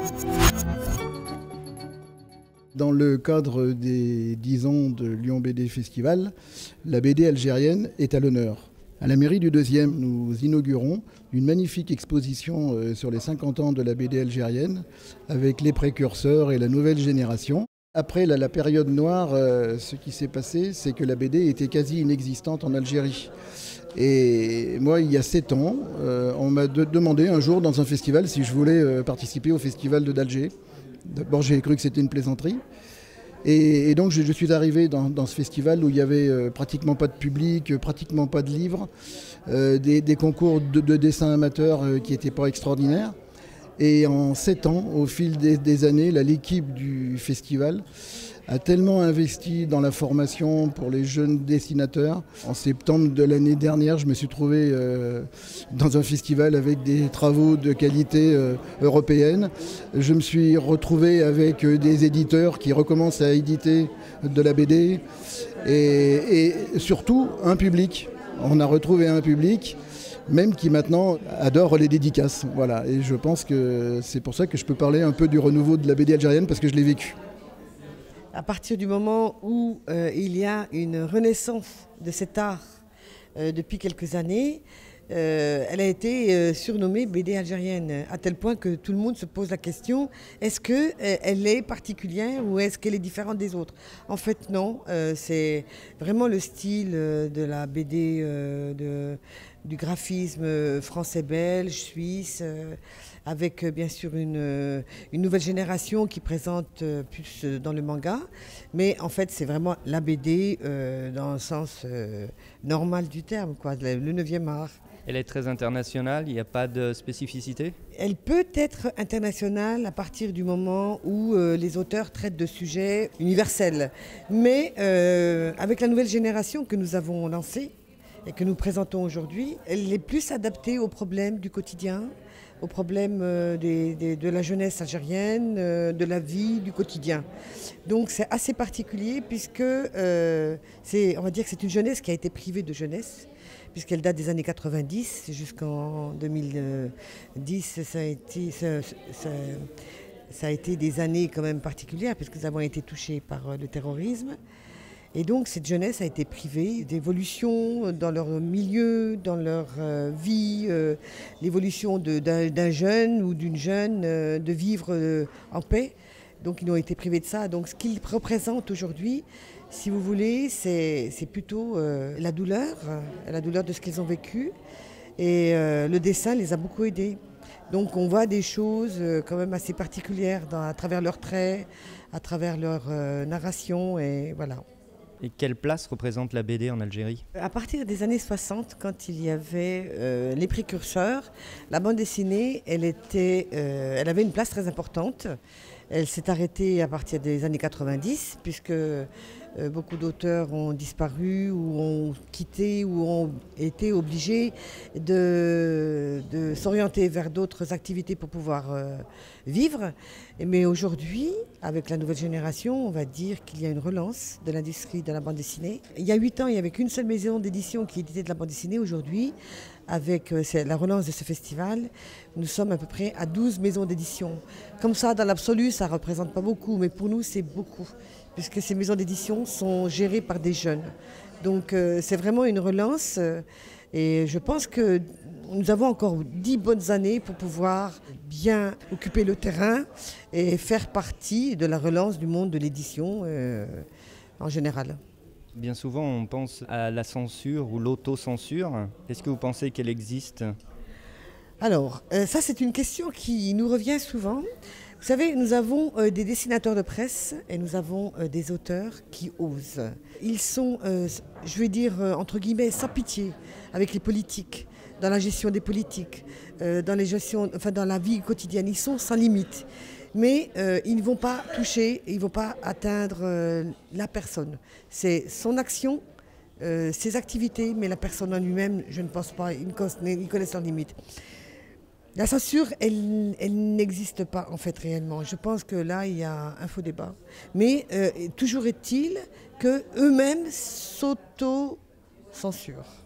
Dans le cadre des 10 ans de Lyon BD Festival, la BD algérienne est à l'honneur. À la mairie du 2e, nous inaugurons une magnifique exposition sur les 50 ans de la BD algérienne avec les précurseurs et la nouvelle génération. Après la période noire, ce qui s'est passé, c'est que la BD était quasi inexistante en Algérie. Et moi, il y a 7 ans, on m'a demandé un jour dans un festival si je voulais participer au festival d'Alger. D'abord, j'ai cru que c'était une plaisanterie. Et donc, je suis arrivé dans ce festival où il n'y avait pratiquement pas de public, pratiquement pas de livres, des concours de dessins amateurs qui n'étaient pas extraordinaires. Et en 7 ans, au fil des années, l'équipe du festival a tellement investi dans la formation pour les jeunes dessinateurs. En septembre de l'année dernière, je me suis trouvé dans un festival avec des travaux de qualité européenne. Je me suis retrouvé avec des éditeurs qui recommencent à éditer de la BD et surtout un public. On a retrouvé un public même qui maintenant adore les dédicaces. Voilà. Et je pense que c'est pour ça que je peux parler un peu du renouveau de la BD algérienne parce que je l'ai vécu. À partir du moment où il y a une renaissance de cet art depuis quelques années, elle a été surnommée BD algérienne, à tel point que tout le monde se pose la question, est-ce qu'elle est particulière ou est-ce qu'elle est différente des autres? En fait non, c'est vraiment le style de la BD, du graphisme français-belge, suisse, avec bien sûr une nouvelle génération qui présente plus dans le manga. Mais en fait, c'est vraiment la BD dans le sens normal du terme, quoi, le 9e art. Elle est très internationale, il n'y a pas de spécificité? Elle peut être internationale à partir du moment où les auteurs traitent de sujets universels. Mais avec la nouvelle génération que nous avons lancée et que nous présentons aujourd'hui, elle est plus adaptée aux problèmes du quotidien, aux problèmes de la jeunesse algérienne, de la vie, du quotidien. Donc c'est assez particulier puisque on va dire que c'est une jeunesse qui a été privée de jeunesse, puisqu'elle date des années 90 jusqu'en 2010. Ça a été des années quand même particulières puisque nous avons été touchés par le terrorisme. Et donc cette jeunesse a été privée d'évolution dans leur milieu, dans leur vie, l'évolution d'un jeune ou d'une jeune, de vivre en paix. Donc ils ont été privés de ça. Donc ce qu'ils représentent aujourd'hui, si vous voulez, c'est plutôt la douleur de ce qu'ils ont vécu. Et le dessin les a beaucoup aidés. Donc on voit des choses quand même assez particulières à travers leurs traits, à travers leur narration, et voilà. Et quelle place représente la BD en Algérie? À partir des années 60, quand il y avait les précurseurs, la bande dessinée, elle avait une place très importante. Elle s'est arrêtée à partir des années 90, puisque beaucoup d'auteurs ont disparu ou ont quitté ou ont été obligés de s'orienter vers d'autres activités pour pouvoir vivre. Mais aujourd'hui, avec la nouvelle génération, on va dire qu'il y a une relance de l'industrie de la bande dessinée. Il y a 8 ans, il n'y avait qu'une seule maison d'édition qui éditait de la bande dessinée. Aujourd'hui, avec la relance de ce festival, nous sommes à peu près à 12 maisons d'édition. Comme ça, dans l'absolu, ça ne représente pas beaucoup, mais pour nous, c'est beaucoup, puisque ces maisons d'édition sont gérées par des jeunes. Donc c'est vraiment une relance, et je pense que nous avons encore 10 bonnes années pour pouvoir bien occuper le terrain et faire partie de la relance du monde de l'édition en général. Bien souvent, on pense à la censure ou l'autocensure. Est-ce que vous pensez qu'elle existe? Alors, ça c'est une question qui nous revient souvent. Vous savez, nous avons des dessinateurs de presse et nous avons des auteurs qui osent. Ils sont, je vais dire, entre guillemets, sans pitié avec les politiques, dans la gestion des politiques, dans la vie quotidienne. Ils sont sans limite. Mais ils ne vont pas toucher, ils ne vont pas atteindre la personne. C'est son action, ses activités, mais la personne en lui-même, je ne pense pas, ils connaissent leurs limites. La censure, elle n'existe pas en fait réellement. Je pense que là, il y a un faux débat. Mais toujours est-il qu'eux-mêmes s'auto-censurent.